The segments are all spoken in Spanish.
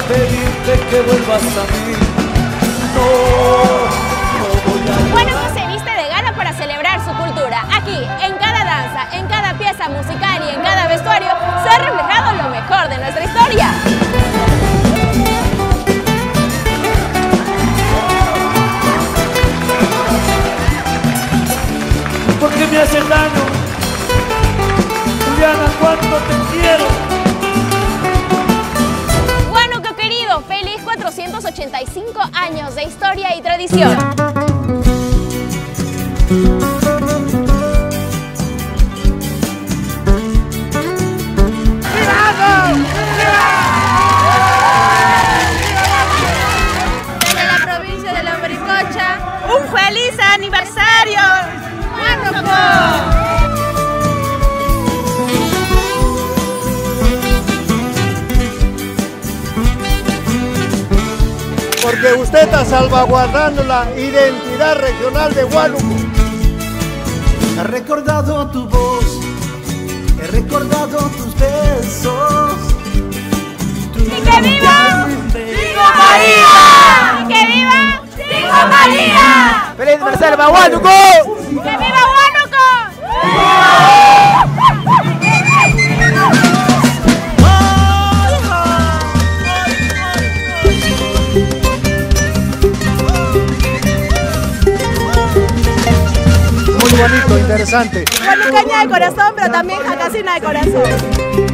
pedirte que vuelvas a mí. No voy a... Huánuco se viste de gala para celebrar su cultura. Aquí, en cada danza, en cada pieza musical y en cada vestuario, se ha reflejado lo mejor de nuestra historia. Porque me haces daño, Juliana, cuánto te quiero. Huánuco querido, feliz 485 años de historia y tradición. Desde la provincia de Lombricocha, un feliz aniversario, Huánuco. Porque usted está salvaguardando la identidad regional de Huánuco. He recordado tu voz, he recordado tus besos. ¡Y que viva! ¡Viva María! ¡Y que viva! ¡Viva María! ¡Feliz aniversario para Huánuco! ¡Que viva Huánuco! Muy bonito, interesante. Huánucaña de corazón, pero también jacasina de corazón.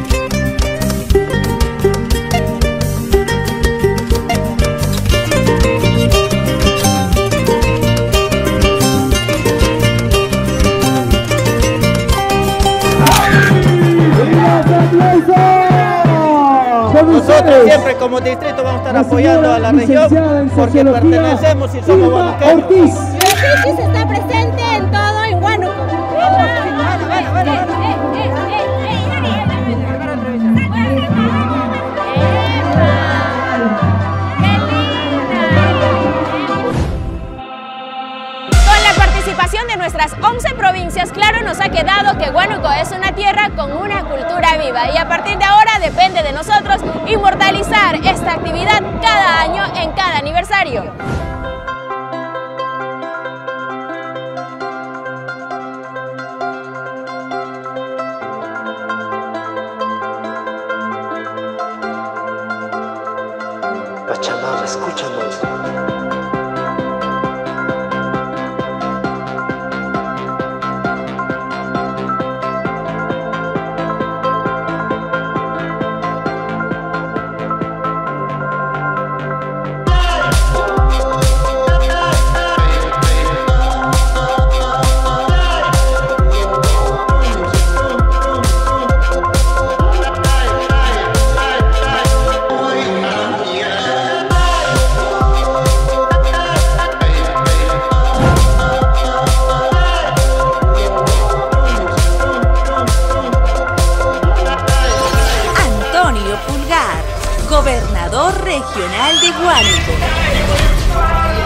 Nosotros siempre como distrito vamos a estar apoyando a la región porque pertenecemos y somos huánuqueños. El está presente en todo en Huánuco. Con la participación de nuestras 11 provincias, claro nos ha quedado que Huánuco es una tierra con una cultura viva y a partir de ahora depende de nosotros inmortalizar esta actividad cada año en cada aniversario. Pachamama, escúchanos. Gobernador regional de Huánuco.